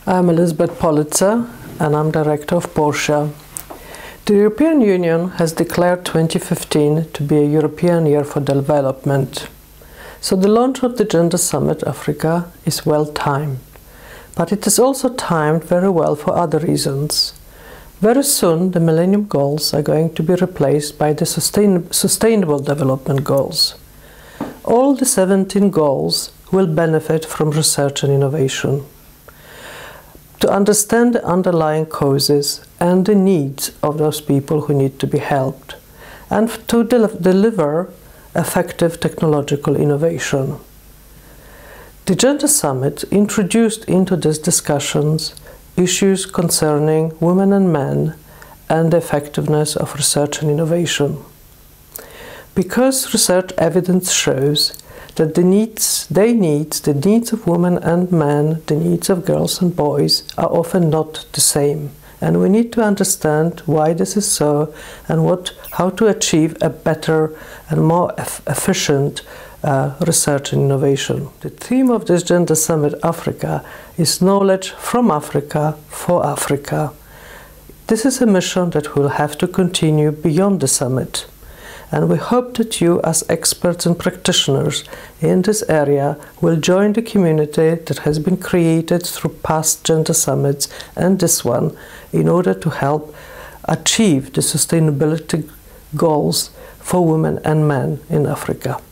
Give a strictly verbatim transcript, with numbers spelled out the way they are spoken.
I'm Elizabeth Politzer and I'm Director of Porsche. The European Union has declared twenty fifteen to be a European Year for Development. So the launch of the Gender Summit Africa is well timed. But it is also timed very well for other reasons. Very soon the Millennium Goals are going to be replaced by the sustain Sustainable Development Goals. All the seventeen goals will benefit from research and innovation. To understand the underlying causes and the needs of those people who need to be helped, and to del deliver effective technological innovation. The Gender Summit introduced into these discussions issues concerning women and men and the effectiveness of research and innovation. Because research evidence shows that the needs, they needs, the needs of women and men, the needs of girls and boys are often not the same. And we need to understand why this is so and what, how to achieve a better and more efficient uh, research and innovation. The theme of this Gender Summit Africa is Knowledge from Africa for Africa. This is a mission that will have to continue beyond the summit. And we hope that you, as experts and practitioners in this area, will join the community that has been created through past gender summits and this one in order to help achieve the sustainability goals for women and men in Africa.